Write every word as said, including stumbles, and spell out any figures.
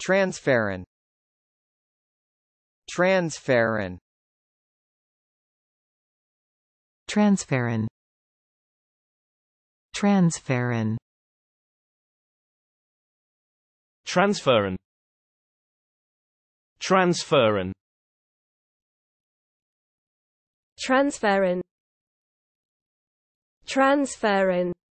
Transferrin. Transferrin. Transferrin. Transferrin. Transferrin. Transferrin. Transferrin. Transferrin.